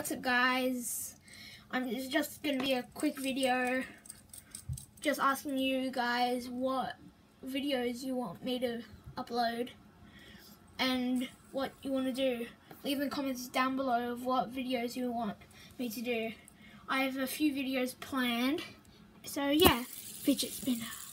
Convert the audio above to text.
what's up guys? It's just going to be a quick video just asking you guys what videos you want me to upload and what you want to do. Leave in the comments down below of what videos you want me to do. I have a few videos planned, so yeah, fidget spinner.